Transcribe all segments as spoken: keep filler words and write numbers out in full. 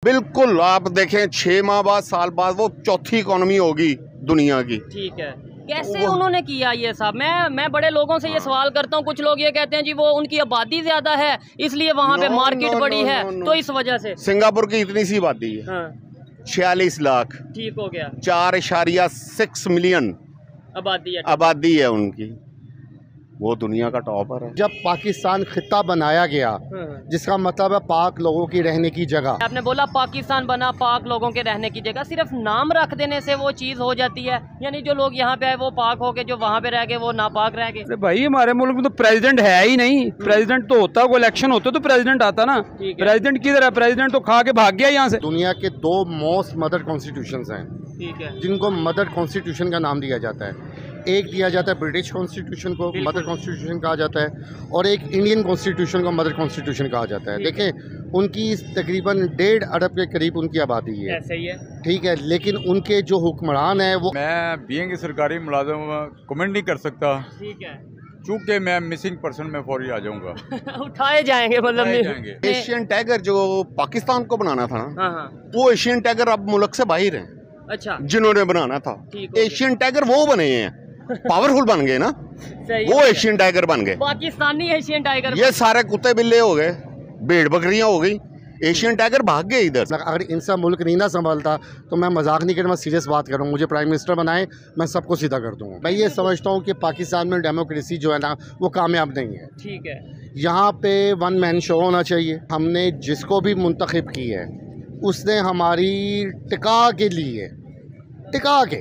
बिल्कुल, आप देखें छह माह बाद साल बाद वो चौथी इकोनॉमी होगी दुनिया की। ठीक है, कैसे उन्होंने किया ये साहब? मैं मैं बड़े लोगों से ये सवाल करता हूँ, कुछ लोग ये कहते हैं जी वो उनकी आबादी ज्यादा है इसलिए वहाँ पे मार्केट बड़ी है, तो इस वजह से। सिंगापुर की इतनी सी आबादी है, हाँ। छियालीस लाख। ठीक हो गया, चार इशारिया सिक्स मिलियन आबादी है आबादी है उनकी, वो दुनिया का टॉपर है। जब पाकिस्तान खिता बनाया गया, जिसका मतलब है पाक लोगों की रहने की जगह। आपने बोला पाकिस्तान बना पाक लोगों के रहने की जगह, सिर्फ नाम रख देने से वो चीज़ हो जाती है? यानी जो लोग यहाँ पे आए वो पाक हो गए, जो वहाँ पे रह गए वो नापाक रह गए? अरे भाई हमारे मुल्क में तो प्रेसिडेंट है ही नहीं। प्रेसिडेंट तो होता, कोई इलेक्शन होता तो प्रेसिडेंट आता ना। प्रेसिडेंट किधर है? प्रेसिडेंट तो खा के भाग गया यहाँ से। दुनिया के दो मोस्ट मदर कॉन्स्टिट्यूशंस हैं, ठीक है, जिनको मदर कॉन्स्टिट्यूशन का नाम दिया जाता है। एक दिया जाता है ब्रिटिश कॉन्स्टिट्यूशन को मदर कॉन्स्टिट्यूशन कहा जाता है, और एक इंडियन कॉन्स्टिट्यूशन को मदर कॉन्स्टिट्यूशन कहा जाता है। देखें, उनकी तकरीबन डेढ़ अरब के करीब उनकी आबादी है, ऐसे ही है, ठीक है, लेकिन उनके जो हुक्मरान है वो। मैं बीइंग सरकारी मुलाजिम कमेंट नहीं कर सकता, ठीक है, चूँकि मैं मिसिंग पर्सन में फौरी आ जाऊंगा। उठाए जाएंगे मतलब जाएंगे। एशियन टाइगर जो पाकिस्तान को बनाना था ना, हाँ हाँ, वो एशियन टाइगर अब मुल्क से बाहर है। अच्छा, जिन्होंने बनाना था एशियन टाइगर वो बने हैं, पावरफुल बन गए ना, वो एशियन टाइगर बन गए। पाकिस्तानी एशियन टाइगर, ये सारे कुत्ते बिल्ले हो गए, भेड़ बकरियां हो गई, एशियन टाइगर भाग गए इधर। अगर इनसा मुल्क नहीं ना संभालता तो मैं मजाक नहीं कर, मैं सीरियस बात कर रहा हूँ, मुझे प्राइम मिनिस्टर बनाए, मैं सबको सीधा कर दूँगा। मैं ये समझता हूँ कि पाकिस्तान में डेमोक्रेसी जो है ना वो कामयाब नहीं है। ठीक है, यहाँ पे वन मैन शो होना चाहिए। हमने जिसको भी मुंतखब की है उसने हमारी टिका के लिए टिका के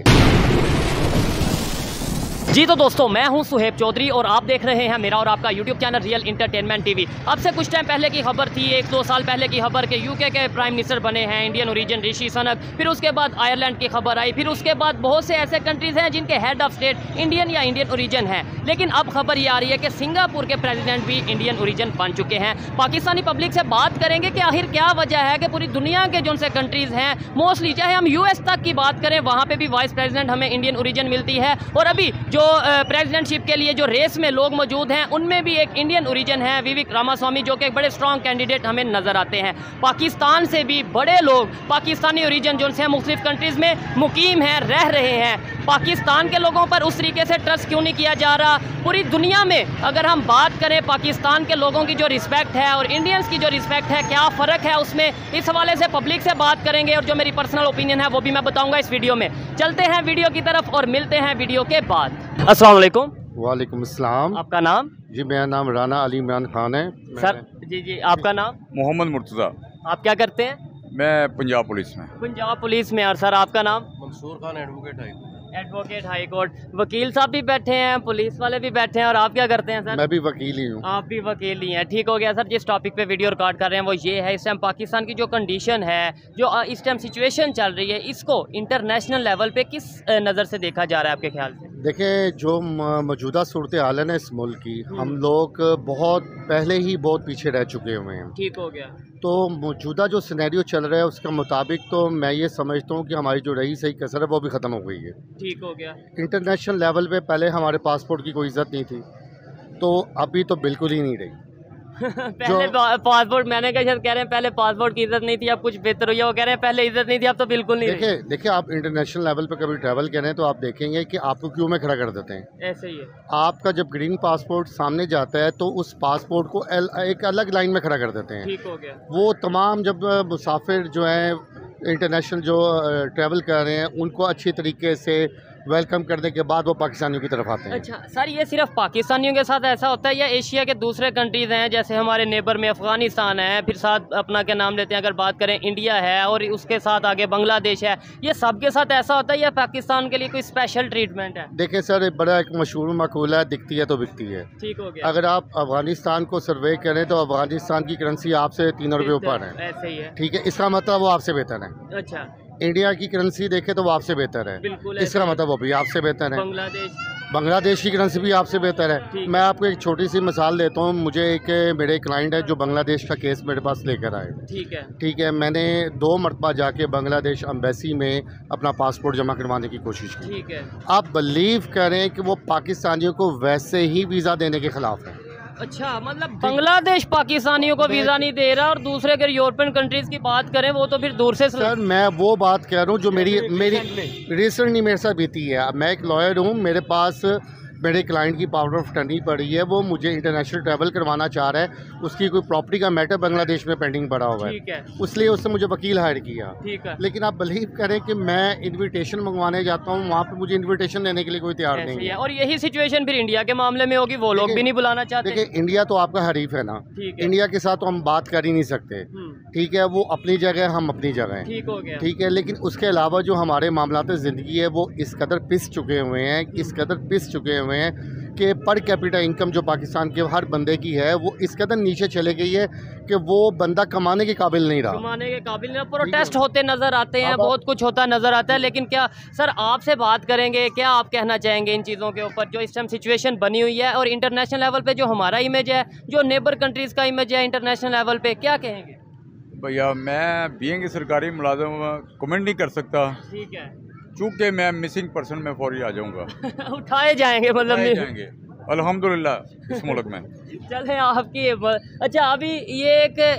जी। तो दोस्तों, मैं हूं सुहेब चौधरी और आप देख रहे हैं मेरा और आपका YouTube channel real entertainment TV. अब से कुछ टाइम पहले की खबर थी, एक दो साल पहले की खबर के यूके के प्राइम मिनिस्टर बने हैं इंडियन ओरिजिन ऋषि सुनक। फिर उसके बाद आयरलैंड की खबर आई, फिर उसके बाद बहुत से ऐसे कंट्रीज़ हैं जिनके हेड ऑफ स्टेट इंडियन या इंडियन ओरिजिन है। लेकिन अब खबर ये आ रही है कि सिंगापुर के प्रेसिडेंट भी इंडियन ओरिजिन बन चुके हैं। पाकिस्तानी पब्लिक से बात करेंगे कि आखिर क्या वजह है कि पूरी दुनिया के जो से कंट्रीज़ हैं, मोस्टली चाहे हम यूएस तक की बात करें, वहाँ पर भी वाइस प्रेसिडेंट हमें इंडियन ओरिजिन मिलती है। और अभी जो प्रेसिडेंट के लिए जो रेस में लोग मौजूद हैं उनमें भी एक इंडियन ओरिजिन है, विवेक रामास्वामी, जो कि एक बड़े स्ट्रॉन्ग कैंडिडेट हमें नजर आते हैं। पाकिस्तान से भी बड़े लोग पाकिस्तानी ओरिजिन जो हैं मुख्तलिफ कंट्रीज में मुकीम हैं, रह रहे हैं। पाकिस्तान के लोगों पर उस तरीके से ट्रस्ट क्यों नहीं किया जा रहा? पूरी दुनिया में अगर हम बात करें पाकिस्तान के लोगों की जो रिस्पेक्ट है और इंडियंस की जो रिस्पेक्ट है, क्या फ़र्क है उसमें, इस हवाले से पब्लिक से बात करेंगे और जो मेरी पर्सनल ओपिनियन है वो भी मैं बताऊंगा इस वीडियो में। चलते हैं वीडियो की तरफ और मिलते हैं वीडियो के बाद। अस्सलाम वालेकुम। वालेकुम अस्सलाम। आपका नाम? जी, मेरा नाम राना अली इमरान खान है सर। जी जी, आपका नाम? मोहम्मद मुर्तज़ा। आप क्या करते हैं? मैं पंजाब पुलिस में। पंजाब पुलिस में। और सर आपका नाम? Mansoor Khan, advocate high advocate high court. वकील साहब भी बैठे हैं, पुलिस वाले भी बैठे हैं, और आप क्या करते हैं सर? मैं भी वकील ही हूँ। आप भी वकील ही हैं, ठीक हो गया सर। जिस टॉपिक पे वीडियो रिकॉर्ड कर रहे हैं वो ये है, इस टाइम पाकिस्तान की जो कंडीशन है, जो इस टाइम सिचुएशन चल रही है, इसको इंटरनेशनल लेवल पे किस नज़र से देखा जा रहा है आपके ख्याल से? देखें, जो मौजूदा सूरत हाल है ना इस मुल्क की, हम लोग बहुत पहले ही बहुत पीछे रह चुके हुए हैं। ठीक हो गया। तो मौजूदा जो सिनेरियो चल रहा है उसके मुताबिक तो मैं ये समझता हूँ कि हमारी जो रही सही कसर है वो भी ख़त्म हो गई है। ठीक हो गया। इंटरनेशनल लेवल पे पहले हमारे पासपोर्ट की कोई इज़्ज़त नहीं थी, तो अभी तो बिल्कुल ही नहीं रही। पहले पासपोर्ट, मैंने कहा कह रहे हैं पहले पासपोर्ट की इज्जत नहीं थी, अब कुछ बेहतर हुई है। वो कह रहे हैं पहले इज्जत नहीं थी, अब तो बिल्कुल नहीं। देखिए देखिए आप इंटरनेशनल लेवल पे कभी ट्रैवल करें तो आप देखेंगे कि आपको क्यों में खड़ा कर देते हैं। ऐसे ही है। आपका जब ग्रीन पासपोर्ट सामने जाता है तो उस पासपोर्ट को एक अलग लाइन में खड़ा कर देते हैं। ठीक हो गया। वो तमाम जब मुसाफिर जो है इंटरनेशनल जो ट्रैवल कर रहे हैं उनको अच्छी तरीके से वेलकम करने के बाद वो पाकिस्तानियों की तरफ आते हैं। अच्छा सर, ये सिर्फ पाकिस्तानियों के साथ ऐसा होता है या एशिया के दूसरे कंट्रीज़ हैं, जैसे हमारे नेबर में अफ़गानिस्तान है, फिर साथ अपना क्या नाम लेते हैं, अगर बात करें इंडिया है, और उसके साथ आगे बांग्लादेश है, ये सब के साथ ऐसा होता है या पाकिस्तान के लिए कोई स्पेशल ट्रीटमेंट है? देखिए सर, बड़ा एक मशहूर मकूला है, दिखती है तो बिकती है। ठीक हो गया। अगर आप अफगानिस्तान को सर्वे करें तो अफगानिस्तान की करेंसी आपसे तीन रुपये ऊपर है। ऐसे ही है। ठीक है, इसका मतलब वो आपसे बेहतर है। अच्छा। इंडिया की करेंसी देखे तो वो आपसे बेहतर है, बिल्कुल। इसका मतलब वो भी आपसे बेहतर है। बांग्लादेश बांग्लादेश की करेंसी भी आपसे बेहतर है। मैं आपको एक छोटी सी मिसाल देता हूँ। मुझे एक मेरे क्लाइंट है जो बांग्लादेश का केस मेरे पास लेकर आए। ठीक है। ठीक है, मैंने दो मरतबा जाके बांग्लादेश एम्बेसी में अपना पासपोर्ट जमा करवाने की कोशिश की। ठीक है। आप बिलीव करें कि वो पाकिस्तानियों को वैसे ही वीज़ा देने के खिलाफ है। अच्छा, मतलब बांग्लादेश पाकिस्तानियों को वीज़ा नहीं दे रहा और दूसरे अगर यूरोपियन कंट्रीज़ की बात करें वो तो फिर दूर से। सर मैं वो बात कह रहा हूँ जो मेरी मेरी रिसेंटली मेरे साथ बीती है। मैं एक लॉयर हूँ, मेरे पास मेरे क्लाइंट की पावर ऑफ अटर्नी पड़ी है, वो मुझे इंटरनेशनल ट्रैवल करवाना चाह रहा है, उसकी कोई प्रॉपर्टी का मैटर बांग्लादेश में पेंडिंग पड़ा हुआ है, है। उसलिए उससे मुझे वकील हायर किया। ठीक है। लेकिन आप बिलीव करें कि मैं इनविटेशन मंगवाने जाता हूँ, वहाँ पे मुझे इनविटेशन देने के लिए कोई तैयार नहीं है। और यही सिचुएशन फिर इंडिया के मामले में होगी, वो लोग भी नहीं बुलाना चाहते। देखिए इंडिया तो आपका हरीफ है ना, इंडिया के साथ तो हम बात कर ही नहीं सकते, ठीक है, वो अपनी जगह हम अपनी जगह, ठीक हो गया, ठीक है। लेकिन उसके अलावा जो हमारे मामलात ज़िंदगी है वो इस कदर पिस चुके हुए हैं, इस कदर पिस चुके हुए हैं कि पर कैपिटा इनकम जो पाकिस्तान के हर बंदे की है वो इस कदर नीचे चले गई है कि वो बंदा कमाने के काबिल नहीं रहा, कमाने के काबिल नहीं। प्रोटेस्ट होते नज़र आते हैं, बहुत कुछ होता नज़र आता है, लेकिन क्या सर आपसे बात करेंगे, क्या आप कहना चाहेंगे इन चीज़ों के ऊपर जो इस टाइम सिचुएशन बनी हुई है और इंटरनेशनल लेवल पे जो हमारा इमेज है, जो नेबर कंट्रीज़ का इमेज है इंटरनेशनल लेवल पे, क्या कहेंगे? भैया मैं बीइंग सरकारी मुलाजिम कमेंट नहीं कर सकता, ठीक है, चूँकि मैं मिसिंग पर्सन में फौरी आ जाऊँगा। उठाए जाएंगे मतलब उठाए जाएंगे अल्हम्दुलिल्लाह इस मुल्क में। चले आपकी। अच्छा, अभी ये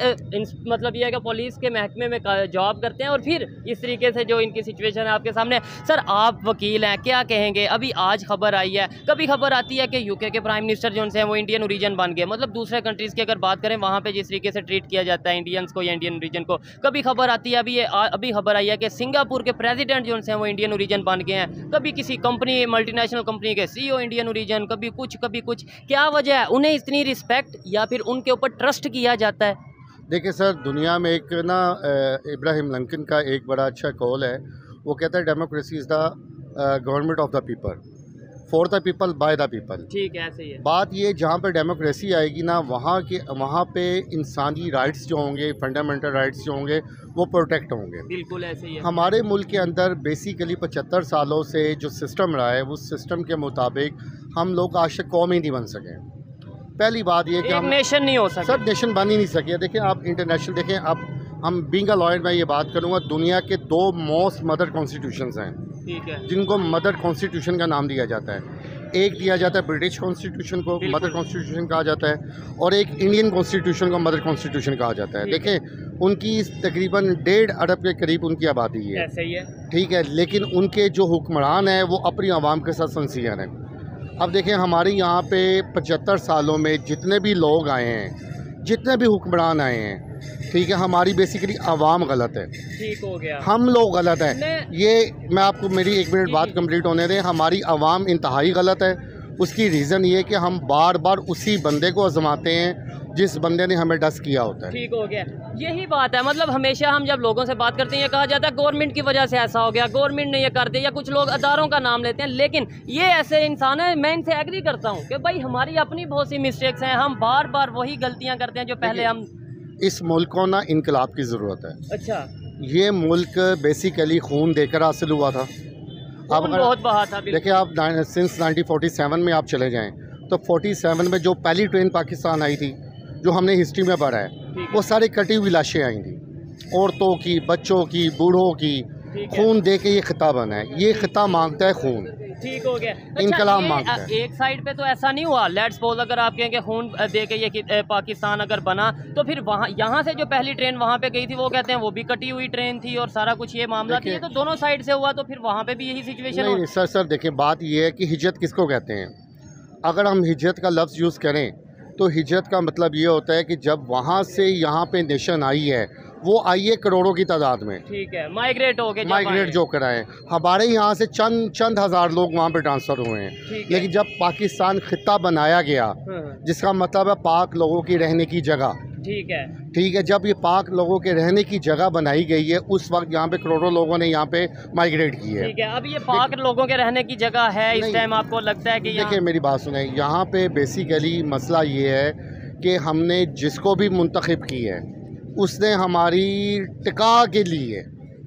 एक मतलब ये है कि पुलिस के महकमे में जॉब करते हैं और फिर इस तरीके से जो इनकी सिचुएशन है आपके सामने। सर आप वकील हैं, क्या कहेंगे? अभी आज खबर आई है, कभी खबर आती है कि यूके के प्राइम मिनिस्टर जो हैं वो इंडियन ओरिजिन बन गए, मतलब दूसरे कंट्रीज़ की अगर बात करें वहाँ पे जिस तरीके से ट्रीट किया जाता है इंडियंस को या इंडियन ओरिजिन को। कभी खबर आती है, अभी ये अभी खबर आई है कि सिंगापुर के प्रेसिडेंट जो हैं वो इंडियन ओरिजिन बन गए हैं, कभी किसी कंपनी मल्टीनेशनल कंपनी के सीईओ इंडियन ओरिजिन, कभी कुछ कभी कुछ। क्या वजह है? उन्हें इतनी रिस्पेक्ट या फिर उनके ऊपर ट्रस्ट किया जाता है? देखिए सर, दुनिया में एक ना इब्राहिम लिंकन का एक बड़ा अच्छा कॉल है, वो कहता है democracy is the government of the people, for the people by the people. ठीक है, ऐसे ही है बात। ये जहाँ पे डेमोक्रेसी आएगी ना, वहाँ के वहाँ पे इंसानी राइट्स जो होंगे, फंडामेंटल राइट्स जो होंगे वो प्रोटेक्ट होंगे। बिल्कुल ऐसे ही है। हमारे मुल्क के अंदर बेसिकली पचहत्तर सालों से जो सिस्टम रहा है, उस सिस्टम के मुताबिक हम लोग आज तक कौम ही नहीं बन सके। पहली बात ये कि हम नेशन नहीं हो सकते, सब नेशन बन ही नहीं सके। देखें आप इंटरनेशनल देखें, अब हम बीइंग अ लॉयर मैं ये बात करूँगा, दुनिया के दो मोस्ट मदर कॉन्स्टिट्यूशंस हैं, ठीक है, जिनको मदर कॉन्स्टिट्यूशन का नाम दिया जाता है। एक दिया जाता है ब्रिटिश कॉन्स्टिट्यूशन को मदर कॉन्स्टिट्यूशन कहा जाता है, और एक इंडियन कॉन्स्टिट्यूशन को मदर कॉन्स्टिट्यूशन कहा जाता है। देखें उनकी तकरीबन डेढ़ अरब के करीब उनकी आबादी है, ऐसे ही है, ठीक है, लेकिन उनके जो हुक्मरान हैं वो अपनी आवाम के साथ सिंसियर हैं। अब देखें हमारे यहाँ पे पचहत्तर सालों में जितने भी लोग आए हैं, जितने भी हुक्मरान आए हैं, ठीक है, हमारी बेसिकली आवाम गलत है, ठीक हो गया, हम लोग गलत हैं। ये मैं आपको मेरी एक मिनट बात कंप्लीट होने दें। हमारी आवाम इंतहाई गलत है। उसकी रीज़न ये कि हम बार बार उसी बंदे को आजमाते हैं जिस बंदे ने हमें डस किया होता है। ठीक हो गया, यही बात है। मतलब हमेशा हम जब लोगों से बात करते हैं ये कहा जाता है गवर्नमेंट की वजह से ऐसा हो गया, गवर्नमेंट ने ये कर दिया, या कुछ लोग अदारों का नाम लेते हैं, लेकिन ये ऐसे इंसान है, मैं इनसे एग्री करता हूँ कि भाई हमारी अपनी बहुत सी मिस्टेक्स हैं, हम बार बार वही गलतियाँ करते हैं जो पहले हम। इस मुल्क को ना इनकलाब की ज़रूरत है। अच्छा, ये मुल्क बेसिकली खून देकर हासिल हुआ था। अब बहुत बहा था। देखिए आप सिंस नाइनटीन फोर्टी सेवन में आप चले जाएं तो फोर्टी सेवन में जो पहली ट्रेन पाकिस्तान आई थी, जो हमने हिस्ट्री में पढ़ा है, वो सारी कटी हुई लाशें आई थी, औरतों की, बच्चों की, बूढ़ों की, खून दे के ये खिता बना है। ये खिता मांगता है खून, ठीक हो गया, अच्छा, इनकलाब मांगता है। एक साइड पे तो ऐसा नहीं हुआ, लेट्स सपोज अगर आप कहें कि खून दे के ये पाकिस्तान अगर बना, तो फिर वहाँ यहाँ से जो पहली ट्रेन वहाँ पे गई थी वो कहते हैं वो भी कटी हुई ट्रेन थी और सारा कुछ ये मामला थी, तो दोनों साइड से हुआ, तो फिर वहाँ पे भी यही सिचुएशन। नहीं सर सर देखिए बात ये है कि हिजरत किसको कहते हैं। अगर हम हिजरत का लफ्ज़ यूज़ करें तो हिजरत का मतलब ये होता है कि जब वहाँ से यहाँ पे नेशन आई है, वो आई है करोड़ों की तादाद में, ठीक है, माइग्रेट हो गए, माइग्रेट जो कराएं। हमारे यहाँ से चंद चंद हज़ार लोग वहाँ पे ट्रांसफ़र हुए हैं, लेकिन जब पाकिस्तान खिता बनाया गया, जिसका मतलब है पाक लोगों की रहने की जगह, ठीक है, ठीक है, जब ये पाक लोगों के रहने की जगह बनाई गई है, उस वक्त यहाँ पे करोड़ों लोगों ने यहाँ पे माइग्रेट की है, ठीक है। अब ये पाक लोगों के रहने की जगह है इस टाइम, आपको लगता है कि देखिए मेरी बात सुने, यहाँ पे बेसिकली मसला ये है कि हमने जिसको भी मुंतखब की है उसने हमारी टिका के लिए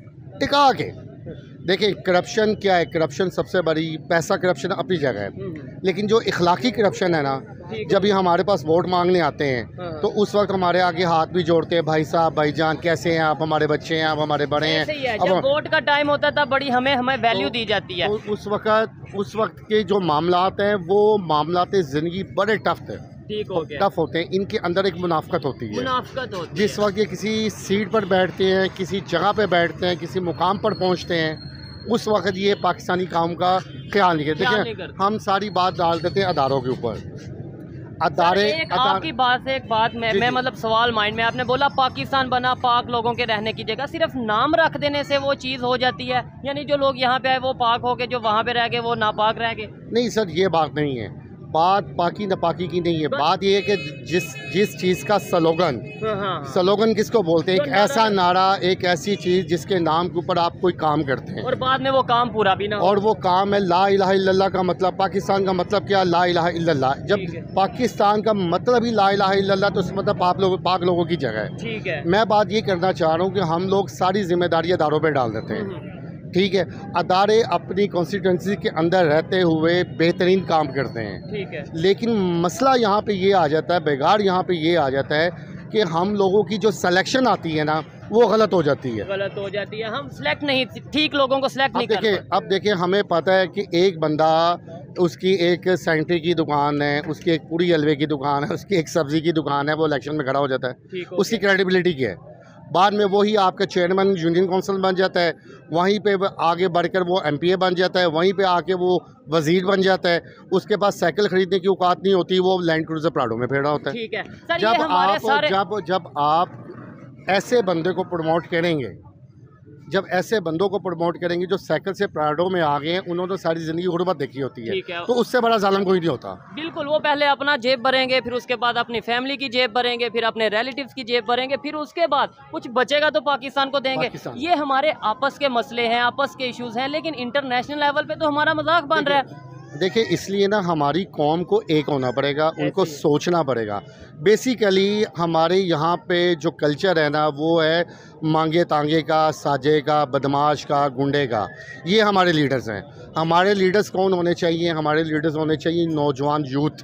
टिका के देखिए करप्शन क्या है, करप्शन सबसे बड़ी, पैसा करप्शन अपनी जगह है, लेकिन जो इखलाकी करप्शन है ना, जब ये हमारे पास वोट मांगने आते हैं तो उस वक्त हमारे आगे हाथ भी जोड़ते हैं, भाई साहब, भाईजान कैसे हैं आप, हमारे बच्चे हैं आप, हमारे बड़े हैं। अब वोट का टाइम होता था बड़ी हमें हमें वैल्यू दी जाती है। उस वक्त उस वक्त के जो मामलात हैं वो मामलात ज़िंदगी बड़े टफ थे, ठीक हो गया। टफ होते हैं, इनके अंदर एक मुनाफकत होती है। मुनाफकत होती जिस है। वक्त ये किसी सीट पर बैठते हैं, किसी जगह पर बैठते हैं, किसी मुकाम पर पहुँचते हैं, उस वक्त ये पाकिस्तानी काम का ख्याल नहीं करते। ख्याल नहीं देखिए करते। हम सारी बात डाल देते हैं अदारों के ऊपर। अदारे एक अदार... आपकी बात से एक बात मैं जी, मैं जी। मतलब सवाल माइंड में, आपने बोला पाकिस्तान बना पाक लोगों के रहने की जगह, सिर्फ नाम रख देने से वो चीज़ हो जाती है? यानी जो लोग यहाँ पे आए वो पाक हो गए, जो वहाँ पे रह गए वो नापाक रह गए? नहीं सर, ये बात नहीं है। बात पाकी नापाकी की नहीं है। बात ये है कि जिस जिस चीज़ का स्लोगन, हाँ, हाँ। स्लोगन किसको बोलते हैं? जो एक नारा- ऐसा नारा, एक ऐसी चीज़ जिसके नाम के ऊपर आप कोई काम करते हैं और बाद में वो काम पूरा भी ना हो। और वो काम है ला इलाहा इल्लल्लाह का मतलब, पाकिस्तान का मतलब क्या? ला इलाहा इल्लल्लाह। जब ठीक है। पाकिस्तान का मतलब ही ला इलाहा इल्लल्लाह, तो उसका मतलब पाक लोग पाक लोगों की जगह है। ठीक है। मैं बात ये करना चाह रहा हूँ कि हम लोग सारी जिम्मेदारी अदारों पर डाल देते हैं। हम्म, ठीक है, अदारे अपनी कॉन्स्टिट्यूंसी के अंदर रहते हुए बेहतरीन काम करते हैं, ठीक है। लेकिन मसला यहाँ पे ये आ जाता है, बिगाड़ यहाँ पे ये आ जाता है कि हम लोगों की जो सिलेक्शन आती है ना, वो गलत हो जाती है। गलत हो जाती है, हम सिलेक्ट नहीं, ठीक लोगों को सिलेक्ट अब नहीं कर देखिए पाते। अब देखिए हमें पता है कि एक बंदा, उसकी एक सैंटी की दुकान है, उसकी एक पूरी हलवे की दुकान है, उसकी एक सब्ज़ी की दुकान है, वो इलेक्शन में खड़ा हो जाता है। ठीक हो उसकी गया। क्रेडिबिलिटी क्या है? बाद में वही आपका चेयरमैन यूनियन काउंसिल बन जाता है, वहीं पे वो आगे बढ़कर वो एमपीए बन जाता है, वहीं पे आके वो वजीर बन जाता है। उसके पास साइकिल खरीदने की औकात नहीं होती, वो लैंड क्रूजर प्राडो में फेरा होता है। ठीक है सर, ये जब हमारे आप सारे जब जब आप ऐसे बंदे को प्रमोट करेंगे, जब ऐसे बंदों को प्रमोट करेंगे जो साइकिल से प्राडो में आ गए हैं, उन्होंने सारी ज़िंदगी गुर्बत देखी होती है, ठीक है। तो उससे बड़ा जालिम कोई नहीं होता। बिल्कुल, वो पहले अपना जेब भरेंगे, फिर उसके बाद अपनी फैमिली की जेब भरेंगे, फिर अपने रिलेटिव्स की जेब भरेंगे, फिर उसके बाद कुछ बचेगा तो पाकिस्तान को देंगे। पाकिस्तान। ये हमारे आपस के मसले हैं, आपस के इश्यूज हैं, लेकिन इंटरनेशनल लेवल पे तो हमारा मजाक बन रहा है। देखिए इसलिए ना हमारी कौम को एक होना पड़ेगा, उनको ऐसे ही। सोचना पड़ेगा। बेसिकली हमारे यहाँ पे जो कल्चर है ना, वो है मांगे तांगे का, साजे का, बदमाश का, गुंडे का। ये हमारे लीडर्स हैं। हमारे लीडर्स कौन होने चाहिए? हमारे लीडर्स होने चाहिए नौजवान यूथ,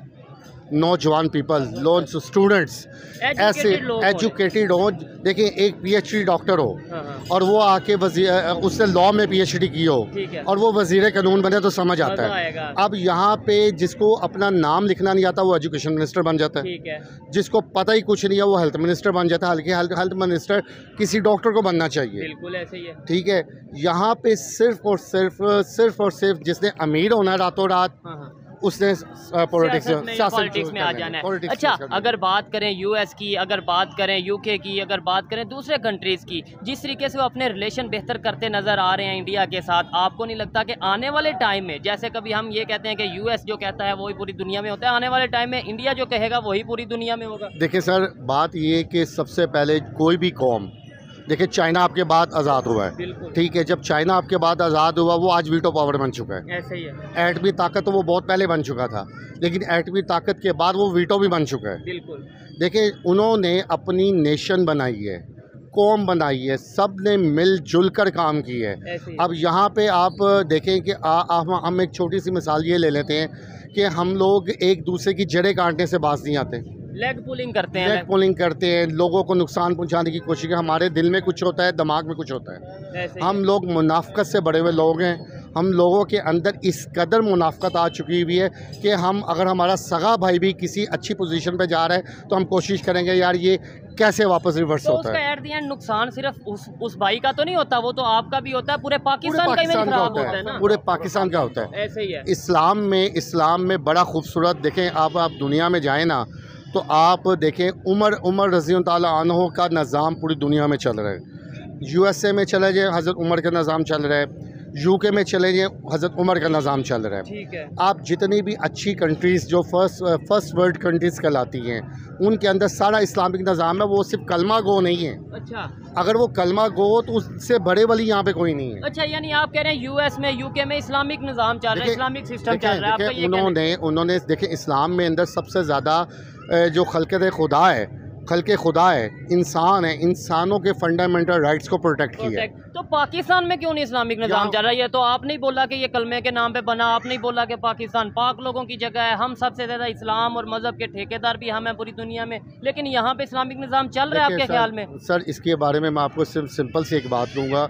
नौजवान पीपल, लोग स्टूडेंट्स, ऐसे Educated लोग होने। एजुकेटेड हो। देखिए एक पीएचडी डॉक्टर हो हाँ, हाँ। और वो आके वजी उसने लॉ में पीएचडी की हो ठीक है। और वो वजीर कानून बने तो समझ आता मजा है। आएगा। अब यहाँ पे जिसको अपना नाम लिखना नहीं आता वो एजुकेशन मिनिस्टर बन जाता है, ठीक है। जिसको पता ही कुछ नहीं है वो हेल्थ मिनिस्टर बन जाता है। हल्के हेल्थ हेल्थ मिनिस्टर किसी डॉक्टर को बनना चाहिए। बिल्कुल ऐसे ही है। ठीक है, यहाँ पे सिर्फ और सिर्फ सिर्फ और सिर्फ जिसने अमीर होना है रातों रात, हाँ, हाँ। उसने पॉलिटिक्स सियासत में या पॉलिटिक्स में आ जाना है। अच्छा, अगर बात करें यूएस की, अगर बात करें यूके की, अगर बात करें दूसरे कंट्रीज़ की, जिस तरीके से वो अपने रिलेशन बेहतर करते नज़र आ रहे हैं इंडिया के साथ, आपको नहीं लगता कि आने वाले टाइम में, जैसे कभी हम ये कहते हैं कि यूएस जो कहता है वही पूरी दुनिया में होता है, आने वाले टाइम में इंडिया जो कहेगा वही पूरी दुनिया में होगा? देखिए सर, बात ये कि सबसे पहले कोई भी कौम, देखिए चाइना आपके बाद आज़ाद हुआ है, बिल्कुल। ठीक है, जब चाइना आपके बाद आज़ाद हुआ वो आज वीटो पावर बन चुका है। ऐसे ही है। एटमी ताकत तो वो बहुत पहले बन चुका था, लेकिन एटमी ताकत के बाद वो वीटो भी बन चुका है। बिल्कुल। देखिए उन्होंने अपनी नेशन बनाई है, कौम बनाई है, सब ने मिलजुल कर काम की है। ऐसे ही। अब यहाँ पे आप देखें कि आ, आ, हम एक छोटी सी मिसाल ये ले लेते हैं कि हम लोग एक दूसरे की जड़ें काटने से बाज नहीं आते, लेग पुलिंग करते हैं। लेग पुलिंग करते हैं, लोगों को नुकसान पहुंचाने की कोशिश। हमारे दिल में कुछ होता है, दिमाग में कुछ होता है। ऐसे ही हम लोग मुनाफकत से बड़े हुए लोग हैं। हम लोगों के अंदर इस कदर मुनाफकत आ चुकी हुई है कि हम, अगर हमारा सगा भाई भी किसी अच्छी पोजीशन पे जा रहा है तो हम कोशिश करेंगे यार ये कैसे वापस रिवर्स तो होता उसका है। एट द एंड नुकसान सिर्फ उस उस भाई का तो नहीं होता, वो तो आपका भी होता है, पूरे पूरे पाकिस्तान का इमेज पाकिस्तान का खराब होता होता है है, ना। पूरे पाकिस्तान का होता है। ऐसे ही है। इस्लाम में इस्लाम में बड़ा खूबसूरत, देखें आप आप दुनिया में जाएँ ना तो आप देखें उमर उमर रज़ी ताला अन्हो का निज़ाम पूरी दुनिया में चल रहा है। यूएसए में चले जाए हज़रत उमर का निज़ाम चल रहा है, यूके में चले जाए हज़रत उमर का निज़ाम चल रहा है। ठीक है। आप जितनी भी अच्छी कंट्रीज़ जो फर्स्ट फर्स्ट वर्ल्ड कंट्रीज़ कहलाती हैं उनके अंदर सारा इस्लामिक निज़ाम है। वो सिर्फ कलमा गो नहीं है, अच्छा। अगर वो कलमा गो हो तो उससे बड़े वाली यहाँ पे कोई नहीं है। अच्छा, यानी आप कह रहे हैं यूएस में, यूके में इस्लामिक निज़ाम चल रहा है, देखिए- इस्लामिक सिस्टम देखिए- चल रहा है, आपका देखिए, ये कहना है? उन्होंने उन्होंने देखें इस्लाम में अंदर सबसे ज़्यादा जो खलकत खुदा है, खलके खुदा है, इंसान है, इंसानों के फंडामेंटल राइट्स को प्रोटेक्ट किया है। तो पाकिस्तान में क्यों नहीं इस्लामिक निज़ाम यहाँ- चल रहा है? ये तो आप नहीं बोला कि ये कलमे के नाम पे बना, आप नहीं बोला कि पाकिस्तान पाक लोगों की जगह है, हम सबसे ज़्यादा इस्लाम और मज़हब के ठेकेदार भी हम हैं पूरी दुनिया में, लेकिन यहाँ पे इस्लामिक निज़ाम चल रहा है देखिए आपके ख्याल में? सर, सर इसके बारे में मैं आपको सिर्फ सिंपल सी एक बात कहूँगा।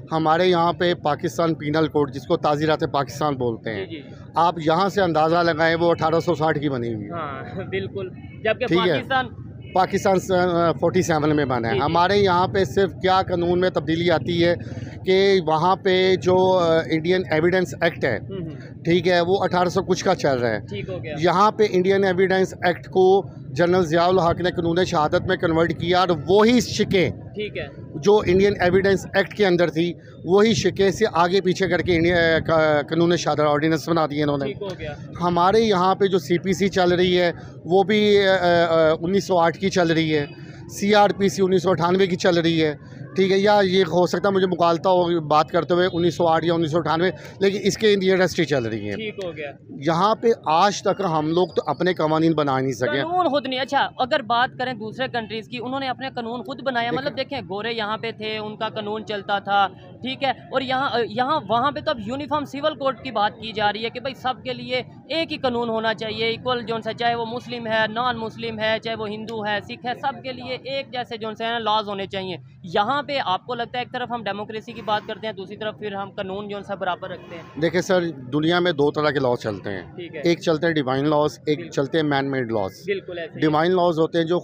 हमारे यहाँ पे पाकिस्तान पीनल कोड, जिसको ताज़ीरात पाकिस्तान बोलते हैं, जी, जी। आप यहाँ से अंदाज़ा लगाएं वो अठारह सौ साठ की बनी हुई है। हाँ बिल्कुल, जबकि ठीक है। पाकिस्तान पाकिस्तान फोर्टी सेवन में बना है। हमारे यहाँ पे सिर्फ क्या कानून में तब्दीली आती है कि वहाँ पे जो इंडियन एविडेंस एक्ट है, ठीक है, वो अठारह सौ कुछ का चल रहा है। ठीक हो गया। यहाँ पे इंडियन एविडेंस एक्ट को जनरल ज़ियाउल हक ने कानून शहादत में कन्वर्ट किया और वही शिकें, ठीक है, जो इंडियन एविडेंस एक्ट के अंदर थी, वही शिकें से आगे पीछे करके इंडिया कानून शहादत ऑर्डिनेंस बना दिए इन्होंने। ठीक हो गया। हमारे यहाँ पे जो सी पी सी चल रही है वो भी उन्नीस सौ आठ की चल रही है, सी आर पी सी उन्नीस सौ अठानवे की चल रही है, ठीक है, या ये हो सकता है मुझे मुगालता हो बात करते हुए उन्नीस सौ आठ या उन्नीस सौ अठानवे, लेकिन इसके नियरेस्ट ही चल रही है। ठीक हो गया। यहाँ पे आज तक हम लोग तो अपने कवानीन बना नहीं सके। कानून खुद नहीं, अच्छा अगर बात करें दूसरे कंट्रीज़ की, उन्होंने अपने कानून खुद बनाया, मतलब देखें गोरे यहाँ पे थे, उनका कानून चलता था, ठीक है, और यहाँ यहाँ वहाँ पे तो अब यूनिफॉर्म सिविल कोड की बात की जा रही है कि भाई सब के लिए एक ही कानून होना चाहिए, इक्वल जो सा, चाहे वो मुस्लिम है, नॉन मुस्लिम है, चाहे वो हिंदू है, सिख है, सब के लिए एक जैसे जो है लॉज होने चाहिए। यहाँ पे आपको लगता है एक तरफ हम डेमोक्रेसी की बात करते हैं, दूसरी तरफ फिर हम कानून जो सा बराबर रखते हैं? देखिए सर, दुनिया में दो तरह के लॉज चलते हैं, ठीक है। एक चलते हैं डिवाइन लॉज, एक चलते हैं मैन मेड लॉज। बिल्कुल ऐसे ही है। डिवाइन लॉज होते हैं जो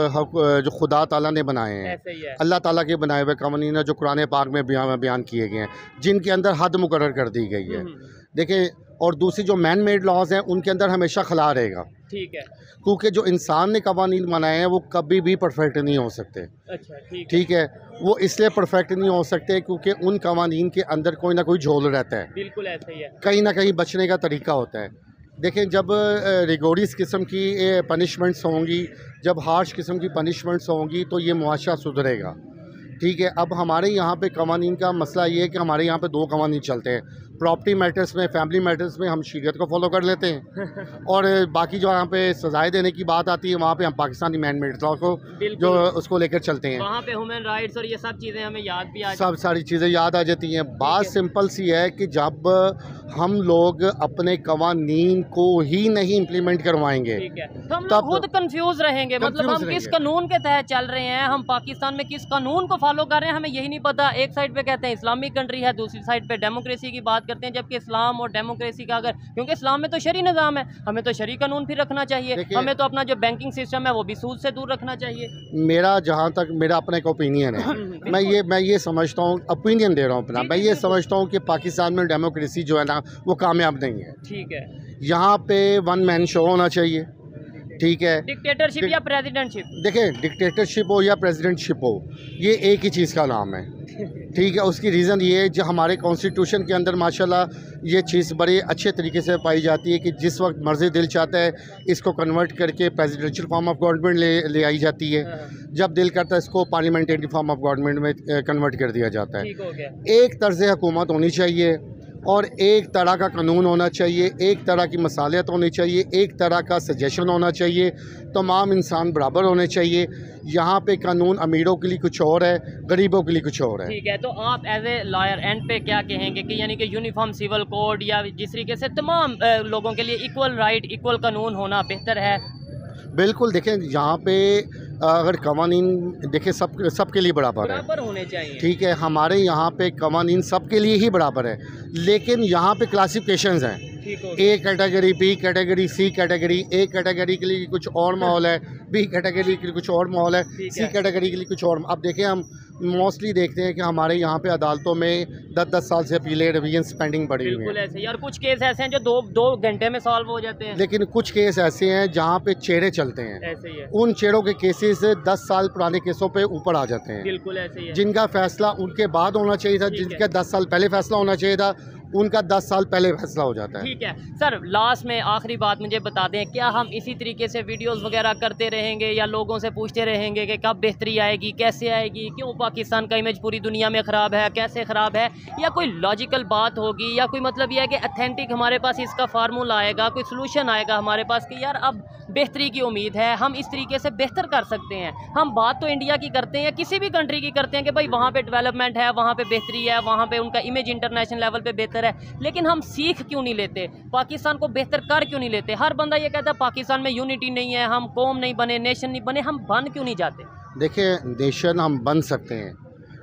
खु- जो खुदा ताला ने बनाए हैं, ऐसे ही है। अल्लाह ताला के बनाए हुए कानून है जो कुरान पाक में बयान बयान किए गए हैं, जिनके अंदर हद मुकर्रर कर दी गई है। देखिए, और दूसरी जो मैन मेड लॉज हैं उनके अंदर हमेशा खला रहेगा, ठीक है, क्योंकि जो इंसान ने कवानीन बनाए हैं वो कभी भी परफेक्ट नहीं हो सकते। अच्छा ठीक ठीक है, वो इसलिए परफेक्ट नहीं हो सकते क्योंकि उन कवानीन के अंदर कोई ना कोई झोल रहता है, बिल्कुल ऐसे ही है। कहीं ना कहीं बचने का तरीका होता है। देखें, जब रिगोरियस किस्म की पनिशमेंट्स होंगी, जब हार्श किस्म की पनिशमेंट्स होंगी तो ये मुआशरा सुधरेगा। ठीक है, अब हमारे यहाँ पे कवानीन का मसला ये है कि हमारे यहाँ पे दो कवानीन चलते हैं। प्रॉपर्टी मैटर्स में, फैमिली मैटर्स में हम शरीयत को फॉलो कर लेते हैं और बाकी जो यहाँ पे सजाएं देने की बात आती है वहाँ पे हम पाकिस्तानी मैन मेड लॉ को जो उसको लेकर चलते हैं। वहाँ पे ह्यूमन राइट्स और ये सब चीज़ें हमें याद भी आ सब सारी चीज़ें याद आ जाती हैं। बात सिंपल सी है कि जब हम लोग अपने कवानीन को ही नहीं इम्प्लीमेंट करवाएंगे तो हम लोग खुद कंफ्यूज रहेंगे, मतलब हम किस कानून के तहत चल रहे हैं, हम पाकिस्तान में किस कानून को फॉलो कर रहे हैं, हमें यही नहीं पता। एक साइड पे कहते हैं इस्लामिक कंट्री है, दूसरी साइड पे डेमोक्रेसी की बात करते हैं, जबकि इस्लाम और डेमोक्रेसी का अगर, क्योंकि इस्लाम में तो शरी निज़ाम है, हमें तो शरी कानून फिर रखना चाहिए, हमें तो अपना जो बैंकिंग सिस्टम है वो भी सूद से दूर रखना चाहिए। मेरा जहाँ तक मेरा अपना एक ओपिनियन है, मैं ये मैं ये समझता हूँ, ओपिनियन दे रहा हूँ अपना, मैं ये समझता हूँ कि पाकिस्तान में डेमोक्रेसी जो है ना वो कामयाब नहीं है। ठीक है, यहाँ पे वन मैन शो होना चाहिए, ठीक है, डिक्टेटरशिप या प्रेसिडेंटशिप। देखें, डिक्टेटरशिप हो या प्रेसिडेंटशिप हो, ये एक ही चीज़ का नाम है, ठीक है। उसकी रीज़न ये है जो हमारे कॉन्स्टिट्यूशन के अंदर माशाल्लाह ये चीज़ बड़े अच्छे तरीके से पाई जाती है कि जिस वक्त मर्ज़ी दिल चाहता है इसको कन्वर्ट करके प्रेसिडेंशियल फॉर्म ऑफ गवर्नमेंट ले ले आई जाती है, जब दिल करता है इसको पार्लियामेंट्री फॉर्म ऑफ गवर्नमेंट में कन्वर्ट कर दिया जाता है। ठीक हो गया। एक तर्ज़ हुकूमत होनी चाहिए और एक तरह का कानून होना चाहिए, एक तरह की मसालियत होनी चाहिए, एक तरह का सजेशन होना चाहिए, तमाम इंसान बराबर होने चाहिए। यहाँ पे कानून अमीरों के लिए कुछ और है, गरीबों के लिए कुछ और है। ठीक है, तो आप एज ए लॉयर एंड पे क्या कहेंगे कि यानी कि यूनिफॉर्म सिविल कोड या जिस तरीके से तमाम लोगों के लिए इक्वल राइट, इक्वल कानून होना बेहतर है? बिल्कुल, देखें यहाँ पे अगर कवानीन देखें सब सबके लिए बराबर है, बराबर होने चाहिए, ठीक है। हमारे यहाँ पे कवानीन सबके लिए ही बराबर है, लेकिन यहाँ पे क्लासिफिकेशंस हैं, A category, B category, C category. A category के लिए कुछ और माहौल है, बी कैटेगरी के लिए कुछ और माहौल है, सी कैटेगरी के लिए कुछ और। अब देखें, हम मोस्टली देखते हैं कि हमारे यहाँ पे अदालतों में दस दस साल से अपीलें रिवीजन पेंडिंग पड़ी हुई बिल्कुल है। ऐसे यार, कुछ केस ऐसे हैं जो दो दो घंटे में सॉल्व हो जाते हैं, लेकिन कुछ केस ऐसे हैं जहाँ पे चेहरे चलते हैं, ऐसे ही है। उन चेहरों के केसेस दस साल पुराने केसों पे ऊपर आ जाते हैं। बिल्कुल ऐसे ही है। जिनका फैसला उनके बाद होना चाहिए था, जिनका दस साल पहले फैसला होना चाहिए था, उनका दस साल पहले फैसला हो जाता है। ठीक है सर, लास्ट में आखिरी बात मुझे बता दें, क्या हम इसी तरीके से वीडियोस वगैरह करते रहेंगे या लोगों से पूछते रहेंगे कि कब बेहतरी आएगी, कैसे आएगी, क्यों पाकिस्तान का इमेज पूरी दुनिया में ख़राब है, कैसे ख़राब है, या कोई लॉजिकल बात होगी, या कोई मतलब यह है कि अथेंटिक हमारे पास इसका फार्मूला आएगा, कोई सलूशन आएगा हमारे पास कि यार अब बेहतरी की उम्मीद है, हम इस तरीके से बेहतर कर सकते हैं। हम बात तो इंडिया की करते हैं या किसी भी कंट्री की करते हैं कि भाई वहाँ पे डेवलपमेंट है, वहाँ पे बेहतरी है, वहाँ पे उनका इमेज इंटरनेशनल लेवल पे बेहतर है, लेकिन हम सीख क्यों नहीं लेते, पाकिस्तान को बेहतर कर क्यों नहीं लेते? हर बंदा ये कहता है पाकिस्तान में यूनिटी नहीं है, हम कौम नहीं बने, नेशन नहीं बने, हम बन क्यों नहीं जाते? देखिए, नेशन हम बन सकते हैं,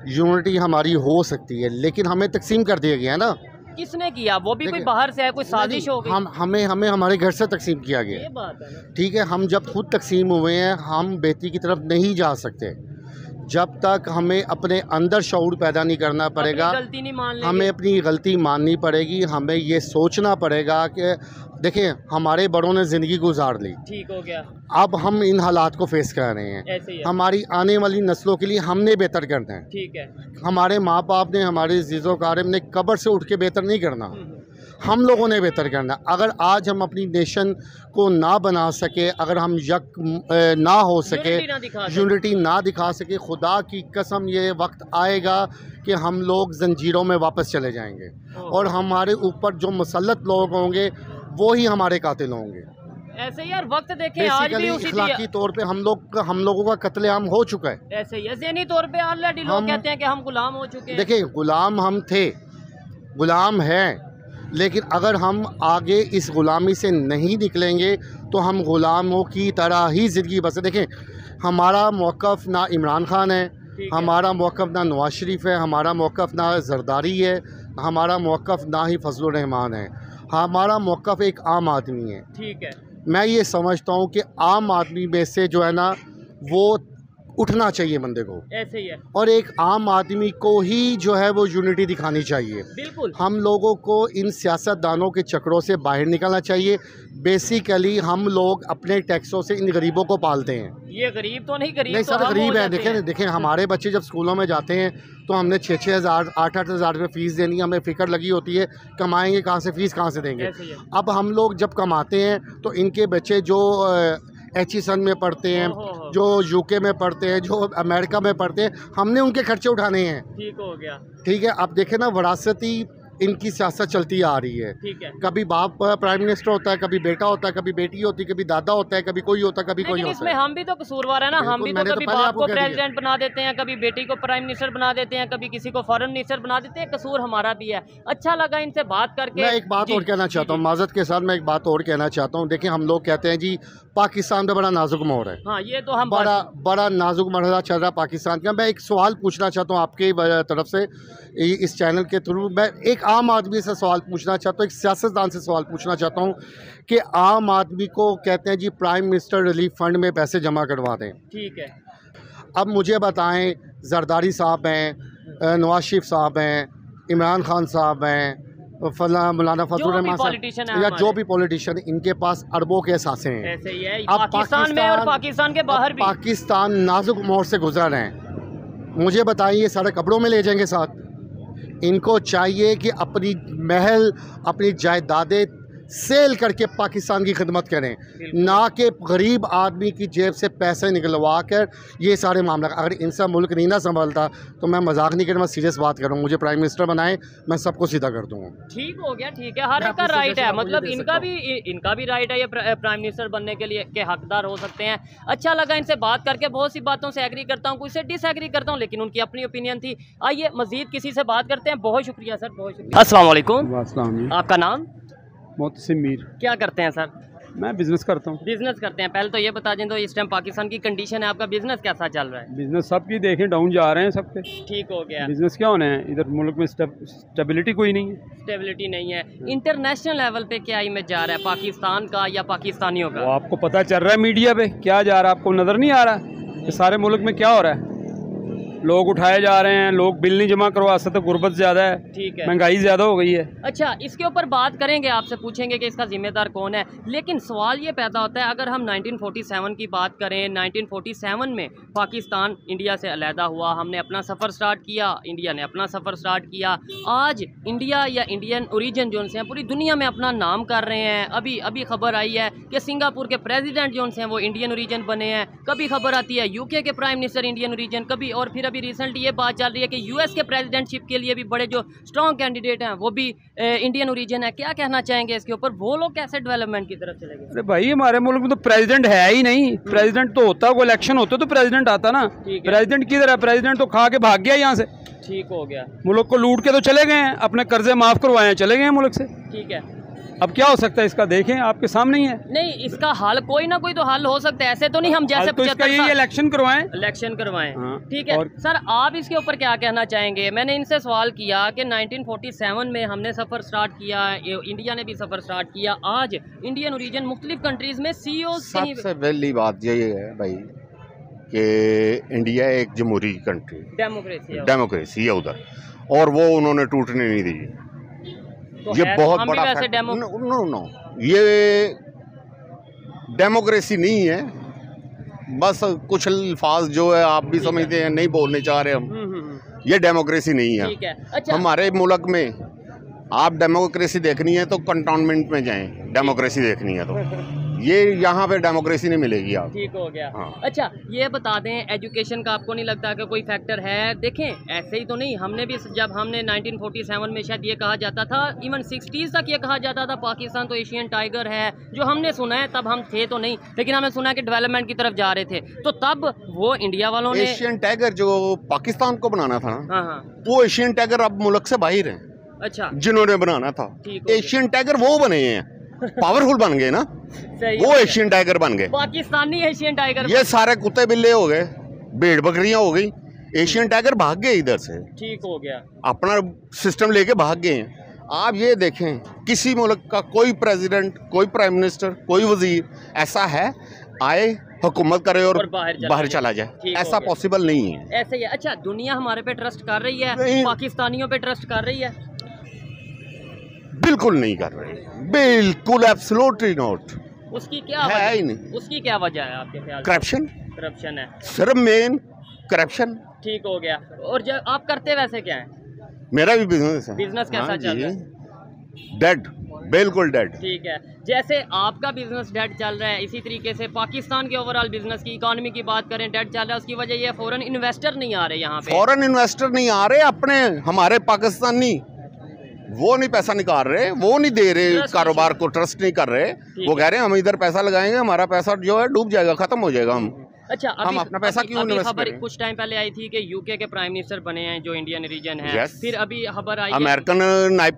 यूनिटी हमारी हो सकती है, लेकिन हमें तकसीम कर दिया गया है ना। किसने किया? वो भी कोई देखिए, बाहर से है, कोई साजिश हो गई? हम हमें हमें हमारे घर से तकसीम किया गया ये है, बात है ना। ठीक है। हम जब खुद तकसीम हुए हैं, हम बेटी की तरफ नहीं जा सकते जब तक हमें अपने अंदर शऊर पैदा नहीं करना पड़ेगा। अपनी गलती नहीं मान लेंगे। हमें अपनी गलती माननी पड़ेगी। हमें ये सोचना पड़ेगा कि देखिए, हमारे बड़ों ने ज़िंदगी गुजार ली, ठीक हो गया, अब हम इन हालात को फेस कर रहे हैं। ऐसे ही है। हमारी आने वाली नस्लों के लिए हमने बेहतर करना है। ठीक है। हमारे माँ बाप ने, हमारे जीज़ो कारम ने कब्र से उठ के बेहतर नहीं करना, हम लोगों ने बेहतर करना। अगर आज हम अपनी नेशन को ना बना सके, अगर हम यक ना हो सके, यूनिटी ना दिखा सके। यूनिटी ना दिखा सके, खुदा की कसम ये वक्त आएगा कि हम लोग जंजीरों में वापस चले जाएंगे और हमारे ऊपर जो मुसल्लत लोग होंगे वो ही हमारे कातिल होंगे। ऐसे ही यार, वक्त देखें आज भी उसी इखलाकी तौर पे हम लोग हम लोगों का कत्लेआम हो चुका है। ऐसे ही ज़हनी तौर पे ऑलरेडी लोग हम- कहते हैं कि हम गुलाम हो चुके हैं। देखिए, गुलाम हम थे, गुलाम हैं, लेकिन अगर हम आगे इस ग़ुलामी से नहीं निकलेंगे तो हम ग़ुलामों की तरह ही ज़िंदगी बसे। देखें, हमारा मौक़िफ़ ना इमरान खान है, हमारा मौक़िफ़ ना नवाज शरीफ है, हमारा मौक़िफ़ ना जरदारी है, हमारा मौक़िफ़ ना ही फजलुर रहमान है। हमारा मौक़िफ़ एक आम आदमी है। ठीक है। मैं ये समझता हूँ कि आम आदमी में से जो है ना, वो उठना चाहिए बंदे को, ऐसे ही है। और एक आम आदमी को ही जो है वो यूनिटी दिखानी चाहिए। बिल्कुल। हम लोगों को इन सियासतदानों के चक्रों से बाहर निकलना चाहिए। बेसिकली हम लोग अपने टैक्सों से इन गरीबों को पालते हैं। ये गरीब तो नहीं, गरीब नहीं तो सर, हम गरीब हो है। जाते देखें हैं। देखें हमारे बच्चे जब स्कूलों में जाते हैं तो हमने छः छः हज़ार आठ आठ हज़ार रुपये फ़ीस देनी है, हमें फ़िक्र लगी होती है कमाएंगे कहाँ से, फ़ीस कहाँ से देंगे। ऐसे ही है। अब हम लोग जब कमाते हैं तो इनके बच्चे जो एच ई सन में पढ़ते हैं, ओहो। जो यूके में पढ़ते हैं, जो अमेरिका में पढ़ते हैं, हमने उनके खर्चे उठाने हैं। ठीक हो गया। ठीक है। अब देखें ना, वरासती इनकी सियासत चलती आ रही है। ठीक है। कभी बाप प्राइम मिनिस्टर होता है, कभी बेटा होता है, कभी बेटी होती है, कभी दादा होता है, कभी कोई होता है, कभी कोई लेकिन होता इसमें है। हम भी तो कसूरवार है ना। हम भी तो मैंने तो कभी पहले बाप आपको को कह दिया। प्रेसिडेंट बना देते हैं, कभी बेटी को प्राइम मिनिस्टर बना देते हैं, कभी किसी को फॉरेन मिनिस्टर बना देते हैं। कसूर हमारा भी है। अच्छा लगा इनसे बात करके। मैं एक बात जी, और कहना चाहता हूँ, माजरत के साथ मैं एक बात और कहना चाहता हूँ। देखिए, हम लोग कहते हैं जी पाकिस्तान पे बड़ा नाजुक मोड़ है। हाँ, ये तो हम बड़ा बड़ा नाजुक मरहला चल रहा पाकिस्तान का। मैं एक सवाल पूछना चाहता हूँ आपके तरफ से, इस चैनल के थ्रू मैं एक आम आदमी से सवाल पूछना चाहता हूँ, एक सियासतदान से सवाल पूछना चाहता हूँ कि आम आदमी को कहते हैं जी प्राइम मिनिस्टर रिलीफ फंड में पैसे जमा करवा दें। ठीक है। अब मुझे बताएं, जरदारी साहब हैं, नवाज शरीफ साहब हैं, इमरान खान साहब हैं, फला मौलाना फजलुर रहमान साहब, या जो भी पॉलिटिशियन, इनके पास अरबों के एहसासे हैं। ऐसे ही है। अब पाकिस्तान में और पाकिस्तान के बाहर भी। पाकिस्तान नाजुक मोड़ से गुजर रहे हैं। मुझे बताइए, सारे कपड़ों में ले जाएंगे साथ? इनको चाहिए कि अपनी महल, अपनी जायदादें सेल करके पाकिस्तान की खिदमत करें, ना कि गरीब आदमी की जेब से पैसे निकलवा कर ये सारे मामला। अगर इनसे मुल्क नहीं ना संभलता तो मैं मजाक नहीं कर रहा, मैं सीरियस बात कर रहा हूँ। मुझे प्राइम मिनिस्टर बनाए, मैं सबको सीधा कर दूँगा। ठीक हो गया। ठीक है, हर मैं एक का अपनी राइट है। suggestion मतलब आपको ये दे इनका सकता भी इनका भी राइट है, ये प्राइम मिनिस्टर बनने के लिए के हकदार हो सकते हैं। अच्छा लगा इनसे बात करके। बहुत सी बातों से एग्री करता हूँ, कुछ से डिसएग्री करता हूँ, लेकिन उनकी अपनी ओपिनियन थी। आइए मजीद किसी से बात करते हैं। बहुत शुक्रिया सर, बहुत शुक्रिया। अस्सलाम वालेकुम। आपका नाम? मोहतसिम मीर। क्या करते हैं सर? मैं बिजनेस करता हूँ। बिजनेस करते हैं। पहले तो ये बता दें, तो इस टाइम पाकिस्तान की कंडीशन है, आपका बिजनेस कैसा चल रहा है? बिजनेस सबकी देखें डाउन जा रहे हैं सबके। ठीक हो गया। बिजनेस क्या होने हैं, इधर मुल्क में स्टेबिलिटी कोई नहीं है। स्टेबिलिटी नहीं है। इंटरनेशनल लेवल पे क्या इमेज जा रहा है पाकिस्तान का या पाकिस्तानियों वो का? आपको पता चल रहा है मीडिया पे क्या जा रहा है, आपको नज़र नहीं आ रहा कि सारे मुल्क में क्या हो रहा है। लोग उठाए जा रहे हैं, लोग बिल नहीं जमा करवा सकते, गुर्बत ज़्यादा है, ठीक है। महंगाई ज़्यादा हो गई है। अच्छा, इसके ऊपर बात करेंगे, आपसे पूछेंगे कि इसका जिम्मेदार कौन है। लेकिन सवाल ये पैदा होता है, अगर हम नाइनटीन फोर्टी सेवन की बात करें, नाइनटीन फोर्टी सेवन में पाकिस्तान इंडिया से अलहदा हुआ, हमने अपना सफ़र स्टार्ट किया, इंडिया ने अपना सफ़र स्टार्ट किया। आज इंडिया या इंडियन ओरिजिन जो हैं पूरी दुनिया में अपना नाम कर रहे हैं। अभी अभी खबर आई है कि सिंगापुर के प्रेसिडेंट जो हैं वो इंडियन ओरिजिन बने हैं। कभी खबर आती है यूके के प्राइम मिनिस्टर इंडियन ओरिजिन, कभी और फिर अभी रिसेंटली ये बात चल रही है कि यूएस के प्रेसिडेंटशिप के लिए भी बड़े जो स्ट्रॉन्ग कैंडिडेट हैं वो भी इंडियन ओरिजिन है। क्या कहना चाहेंगे इसके ऊपर? वो लोग कैसे डेवलपमेंट की तरफ चले गए? अरे भाई, हमारे मुल्क में तो प्रेसिडेंट है ही नहीं। प्रेसिडेंट तो होता, कोई इलेक्शन होता तो प्रेसिडेंट आता ना। प्रेसिडेंट किधर है? प्रेसिडेंट तो खा के भाग गया यहाँ से। ठीक हो गया। मुल्क को लूट के तो चले गए हैं, अपने कर्जे माफ करवाए हैं, चले गए हैं मुल्क से। ठीक है। अब क्या हो सकता है इसका, देखें आपके सामने ही है। नहीं, इसका हल कोई ना कोई तो हल हो सकता है, ऐसे तो नहीं हम जैसे तो इसका यही इलेक्शन करवाएं, इलेक्शन करवाएं। हाँ, ठीक है। और... सर आप इसके ऊपर क्या कहना चाहेंगे? मैंने इनसे सवाल किया कि नाइनटीन फोर्टी सेवन में हमने सफ़र स्टार्ट किया, इंडिया ने भी सफ़र स्टार्ट किया, आज इंडियन ओरिजिन मुख्तलिफ कंट्रीज में सी ई ओ। सबसे पहली बात ये है भाई कि इंडिया एक जमहूरी कंट्री, डेमोक्रेसी डेमोक्रेसी है उधर, और वो उन्होंने टूटने नहीं दी। तो ये बहुत हम बड़ा भी वैसे डेमो... नो, नो नो ये डेमोक्रेसी नहीं है, बस कुछ अल्फाज जो है आप भी समझते हैं, नहीं बोलने चाह रहे हम, ये डेमोक्रेसी नहीं है। ठीक है। अच्छा, हमारे मुल्क में आप डेमोक्रेसी देखनी है तो कंटोनमेंट में जाएं, डेमोक्रेसी देखनी है तो ये यहाँ पे डेमोक्रेसी नहीं मिलेगी आप। ठीक हो गया। हाँ। अच्छा ये बता दें, एजुकेशन का आपको नहीं लगता कि कोई फैक्टर है? देखें ऐसे ही तो नहीं, हमने भी जब हमने नाइनटीन फोर्टी सेवन में शायद ये कहा जाता था, इवन सिक्सटीज़ तक ये कहा जाता था पाकिस्तान तो एशियन टाइगर है, जो हमने सुना है, तब हम थे तो नहीं, लेकिन हमने सुना है कि डेवलपमेंट की तरफ जा रहे थे, तो तब वो इंडिया वालों ने एशियन टाइगर जो पाकिस्तान को बनाना था ना, हाँ हाँ, वो एशियन टाइगर अब मुल्क से बाहर है। अच्छा, जिन्होंने बनाना था एशियन टाइगर वो बने हैं, पावरफुल बन गए ना, वो एशियन टाइगर बन गए, पाकिस्तानी एशियन टाइगर। ये सारे कुत्ते बिल्ले हो गए, भेड़ बकरियां हो गई, एशियन टाइगर भाग गए इधर से। ठीक हो गया, अपना सिस्टम लेके भाग गए हैं। आप ये देखें, किसी मुल्क का कोई प्रेसिडेंट, कोई प्राइम मिनिस्टर, कोई वजीर ऐसा है आए हुकूमत करे और, और बाहर चला बाहर चला जाए, ऐसा पॉसिबल नहीं है। ऐसे ही है। अच्छा, दुनिया हमारे पे ट्रस्ट कर रही है, पाकिस्तानियों पे ट्रस्ट कर रही है? बिल्कुल नहीं कर रहे, बिल्कुल एब्सोल्युटली नॉट। उसकी क्या है ही नहीं। उसकी क्या वजह है आपके ख्याल? करप्शन, करप्शन है सिर्फ मेन करप्शन। ठीक हो गया। और जब आप करते वैसे क्या है? मेरा भी बिजनेस है। बिजनेस कैसा हाँ चल रहा है? डेड, बिल्कुल डेड। ठीक है। जैसे आपका बिजनेस डेड चल रहा है, इसी तरीके से पाकिस्तान के ओवरऑल बिजनेस की, इकोनॉमी की बात करें, डेड चल रहा है। उसकी वजह ये फॉरेन इन्वेस्टर नहीं आ रहे यहाँ पे। फॉरेन इन्वेस्टर नहीं आ रहे, अपने हमारे पाकिस्तानी वो नहीं पैसा निकाल रहे, वो नहीं दे रहे, कारोबार को ट्रस्ट नहीं कर रहे। वो कह रहे हैं हम इधर पैसा लगाएंगे, हमारा पैसा जो है डूब जाएगा, खत्म हो जाएगा। हम अच्छा, हम अभी, अपना पैसा अभी, क्यों अभी इन्वेस्ट खबर करें? कुछ टाइम पहले आई थी कि यूके के प्राइम मिनिस्टर बने हैं जो इंडियन रीजन है। yes. फिर अभी खबर आई अमेरिकन नाइब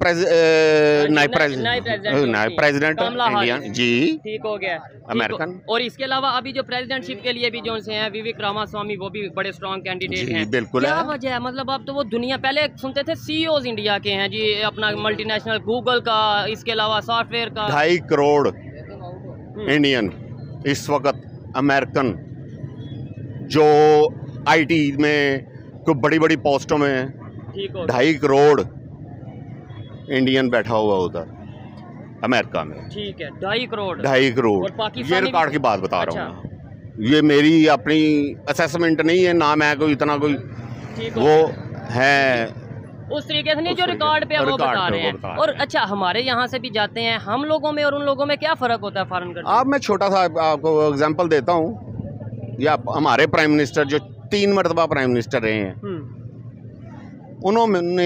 प्रेसिडेंट इंडिया जी। ठीक हो गया, अमेरिकन। और इसके अलावा अभी जो प्रेसिडेंटशिप के लिए भी जो से हैं विवेक रामास्वामी, वो भी बड़े स्ट्रॉन्ग कैंडिडेट हैं। बिल्कुल। क्या वजह है? मतलब अब तो वो दुनिया, पहले सुनते थे सीईओज इंडिया के हैं जी, अपना मल्टीनेशनल गूगल का, इसके अलावा सॉफ्टवेयर का। ढाई करोड़ इंडियन इस वक्त अमेरिकन जो आईटी में कोई बड़ी बड़ी पोस्टों में है, ढाई करोड़ इंडियन बैठा हुआ उधर अमेरिका में। ठीक है, ढाई करोड़ ढाई करोड़ ये रिकॉर्ड की बात बता रहा हूँ। ये मेरी अपनी असेसमेंट नहीं है ना, मैं कोई इतना कोई वो है उस तरीके से नहीं जो रिकॉर्ड पे वो बता रहे हैं। और अच्छा, हमारे यहाँ से भी जाते हैं, हम लोगों में और उन लोगों में क्या फ़र्क होता है फॉरेन कंट्री? अब मैं छोटा सा आपको एग्जांपल देता हूँ। या हमारे प्राइम मिनिस्टर जो तीन मरतबा प्राइम मिनिस्टर रहे हैं, उन्होंने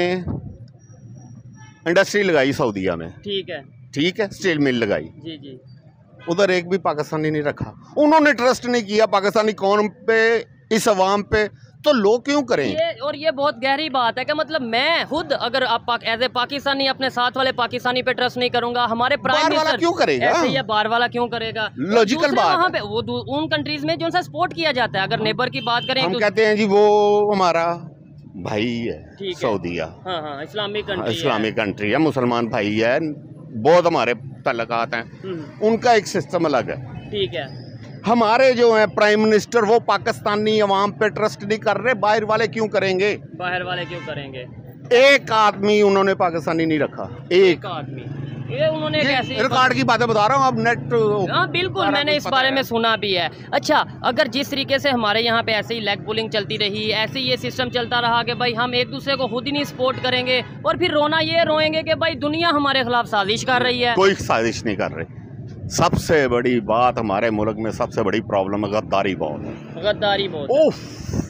इंडस्ट्री लगाई सऊदीया में। ठीक है, ठीक है, स्टील मिल लगाई जी जी। उधर एक भी पाकिस्तानी नहीं रखा, उन्होंने ट्रस्ट नहीं किया पाकिस्तानी कौम पे, इस अवाम पे, तो लोग क्यों करें? ये और ये बहुत गहरी बात है कि मतलब मैं खुद अगर आप एज ए पाकिस्तानी अपने साथ वाले पाकिस्तानी पे ट्रस्ट नहीं करूंगा, हमारे प्राइम मिनिस्टर क्यों करेगा? ऐसे ये बार वाला क्यों करेगा? लॉजिकल बात वहाँ पे वो उन कंट्रीज में जो सपोर्ट किया जाता है, अगर नेबर की बात करें हम तो कहते हैं जी वो हमारा भाई है सऊदीया। हाँ हाँ, इस्लामिक कंट्री, इस्लामिक कंट्री है, मुसलमान भाई है, बहुत हमारे तल्लुकात हैं, उनका एक सिस्टम अलग है। ठीक है। हमारे जो है प्राइम मिनिस्टर वो पाकिस्तानी अवाम पे ट्रस्ट नहीं कर रहे, बाहर वाले क्यों करेंगे? बाहर वाले क्यों करेंगे? एक आदमी उन्होंने पाकिस्तानी नहीं रखा, एक आदमी। ये उन्होंने कैसे रिकॉर्ड की बातें बता रहा हूँ, अब नेट। हाँ बिल्कुल, मैंने इस बारे में सुना भी है। अच्छा, अगर जिस तरीके से हमारे यहाँ पे ऐसे ही लेग पुलिंग चलती रही, ऐसे ही ये सिस्टम चलता रहा कि भाई हम एक दूसरे को खुद ही नहीं सपोर्ट करेंगे, और फिर रोना ये रोएंगे कि भाई दुनिया हमारे खिलाफ साजिश कर रही है। कोई साजिश नहीं कर रही। सबसे बड़ी बात हमारे मुल्क में, सबसे बड़ी प्रॉब्लम है गद्दारी बहुत है। गद्दारी बहुत। उफ,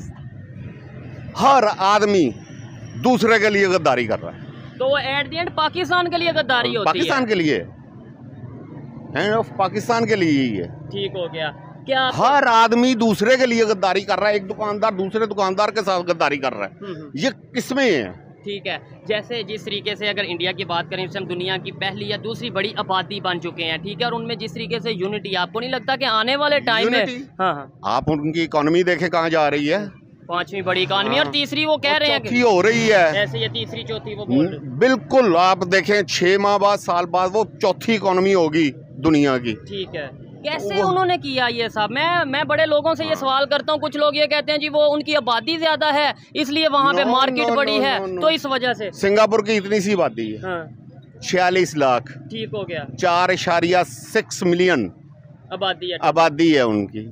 हर आदमी दूसरे के लिए गद्दारी कर रहा है, तो एट द एंड पाकिस्तान के लिए गद्दारी होती पाकिस्तान है। के लिए एंड ऑफ पाकिस्तान के लिए ही है। ठीक हो गया। क्या हर आदमी दूसरे के लिए गद्दारी कर रहा है, एक दुकानदार दूसरे दुकानदार के साथ गद्दारी कर रहा है, ये किसमें है? ठीक है, जैसे जिस तरीके से अगर इंडिया की बात करें, इस टाइम दुनिया की पहली या दूसरी बड़ी आबादी बन चुके हैं, ठीक है, और उनमें जिस तरीके से यूनिटी, आपको नहीं लगता कि आने वाले टाइम में Unity? हाँ हाँ आप उनकी इकोनॉमी देखें कहाँ जा रही है, पांचवी बड़ी इकानमी हाँ। और तीसरी वो कह रहे हैं चौथी कि हो रही है। ऐसे ये तीसरी चौथी वो बोल रहे हैं। बिल्कुल, आप देखें छह माह बाद साल बाद वो चौथी इकोनॉमी होगी दुनिया की। ठीक है, कैसे वो- उन्होंने किया ये साहब? मैं मैं बड़े लोगों से ये सवाल करता हूँ, कुछ लोग ये कहते हैं जी वो उनकी आबादी ज्यादा है इसलिए वहाँ पे No, मार्केट no, बड़ी no, है no, no. तो इस वजह से। सिंगापुर की इतनी सी आबादी है, हाँ छियालीस लाख, ठीक हो गया, चार इशारिया सिक्स मिलियन आबादी है, आबादी है उनकी,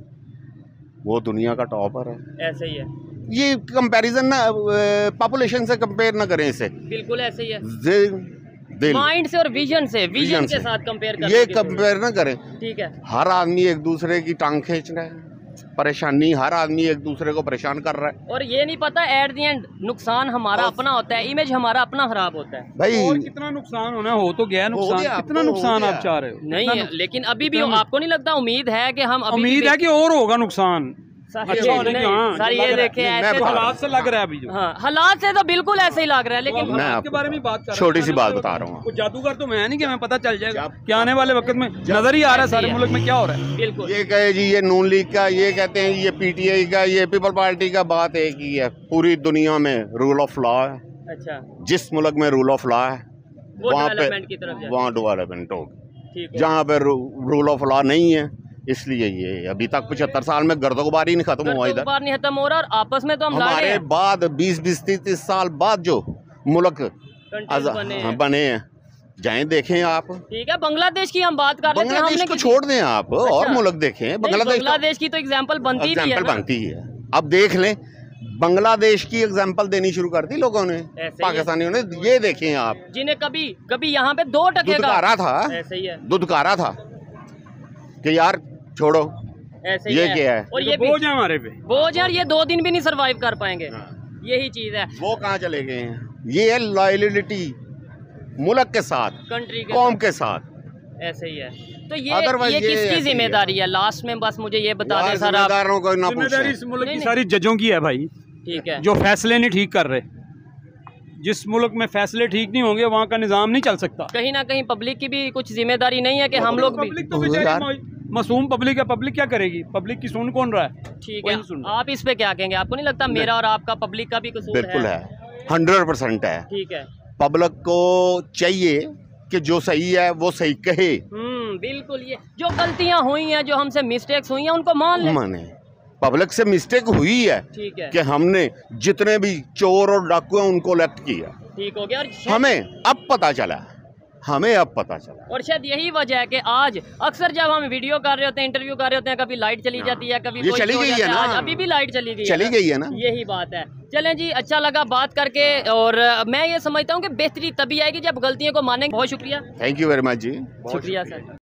वो दुनिया का टॉपर है। ऐसे ही है, ये कंपैरिजन ना पॉपुलेशन से कंपेयर ना करें इसे, बिल्कुल ऐसे ही है, दि- दिल माइंड से और विजन से, विजन विजन के से। साथ कंपेयर कर ये कंपेयर ना करें। ठीक है, हर आदमी एक दूसरे की टांग खींच रहा है, परेशानी, हर आदमी एक दूसरे को परेशान कर रहा है। और ये नहीं पता एट द एंड नुकसान हमारा और- अपना होता है, इमेज हमारा अपना खराब होता है। भाई और कितना नुकसान होना हो तो गया हो नुकसान, गया, कितना तो हो नुकसान गया। आप चाह रहे हो? नहीं कितना है, लेकिन अभी भी कितना- आपको नहीं लगता, उम्मीद है कि हम अभी उम्मीद भी है कि और होगा नुकसान। सर, अच्छा होने की, नहीं, हाँ, सर जो ये लग रहा है। देखें नहीं, मैं ऐसे बता तो- रहा हालात से लग रहा है अभी जो। हाँ, हालात से तो बिल्कुल ऐसे ही लग रहा है, लेकिन तो मैं हालात के आपको बारे में बात कर रहा हूं। छोटी सी आने बात वाले बता वक्त- रहा हूँ। कुछ जादूगर तो मैं नहीं कि मैं पता चल जाएगा जब- कि आने वाले वक्त में नजर ही आ रहा है सारे मुल्क में क्या हो रहा है। बिल्कुल ये कहे जी ये नून लीग का, ये कहते हैं ये पीटीआई का, ये पीपल पार्टी का, बात एक ही है, पूरी दुनिया में रूल ऑफ लॉ है। अच्छा, जिस मुल्क में रूल ऑफ लॉ है वो वहाँ पे डेवलपमेंट की तरफ जाए, वहाँ डेवलपमेंट होगी। ठीक है, जहाँ पे रूल ऑफ लॉ नहीं है, इसलिए ये अभी तक पचहत्तर साल में गर्दोबारी नहीं खत्म हुआ इधर। बार नहीं खत्म हो रहा और आपस में तो हम लड़ रहे हमारे हैं, बाद बीस बीस तीस तीस साल बाद जो मुल्क कंट्रीज आजा- बने हाँ, हैं। बने हैं, जाएं देखें आप। ठीक है, बांग्लादेश की हम बात कर रहे थे, बांग्लादेश हमने को किसी- छोड़ दें आप, और अच्छा। मुल्क देखें। नहीं, बांग्लादेश बांग्लादेश की तो एग्जाम्पल बनती भी है एग्जाम्पल ना। बनती है, अब देख लें, बांग्लादेश की एग्जाम्पल देनी शुरू कर दी लोगों ने, ऐसे ही है। पाकिस्तानियों ने। ये देखें आप, जिन्हें कभी कभी यहाँ पे दो टके का दुदकारा था, ऐसे ही है, दुदकारा था कि यार छोड़ो, ऐसे ही ये है। क्या है? और ये ये तो बोझ है हमारे पे। बोझ यार, ये दो दिन भी नहीं सरवाइव कर पाएंगे, यही चीज है वो कहाँ चले गए हैं? ये है लॉयलिटी मुल्क के साथ, कंट्री के कौम के साथ। साथ। ऐसे ही है, तो ये Otherwise ये ये किसकी ऐसे ही जिम्मेदारी है? लास्ट में बस मुझे ये बता दें यार, सर आप। जिम्मेदारों को ना जिम्मेदारी इस पूछें। मुल्क नहीं, की नहीं। सारी जजों की है भाई, ठीक है, जो फैसले नहीं ठीक कर रहे। जिस मुल्क में फैसले ठीक नहीं होंगे वहाँ का निज़ाम नहीं चल सकता। कहीं ना कहीं पब्लिक की भी कुछ जिम्मेदारी नहीं है कि हम लोग भी। पब्लिक तो यार। बेचारी मौ- मासूम पब्लिक है, पब्लिक क्या करेगी? पब्लिक की सुन कौन रहा है? ठीक कोई है, नहीं सुन रहा। आप इस पे क्या कहेंगे? आपको नहीं लगता मेरा और आपका पब्लिक का भी कसूर बिल्कुल है, हंड्रेड परसेंट है। ठीक है, पब्लिक को चाहिए कि जो सही है वो सही कहे, हम्म बिल्कुल, ये जो गलतियां हुई हैं, जो हमसे मिस्टेक्स हुई हैं, उनको मान ले। माने पब्लिक से मिस्टेक हुई है ठीक है, कि हमने जितने भी चोर और डाकू हैं उनको इलेक्ट किया, ठीक हो गया। और शायद- हमें अब पता चला, हमें अब पता चला। और शायद यही वजह है कि आज अक्सर जब हम वीडियो कर रहे होते हैं, इंटरव्यू कर रहे होते हैं, कभी लाइट चली जाती है, कभी ये कोई चली शो हो गई है जाता ना। आज अभी भी लाइट चली गई चली है गई है ना। यही बात है। चलें जी, अच्छा लगा बात करके, और मैं ये समझता हूँ कि बेहतरी तभी आएगी जब गलतियों को मानेंगे। बहुत शुक्रिया, थैंक यू वेरी मच जी। शुक्रिया सर।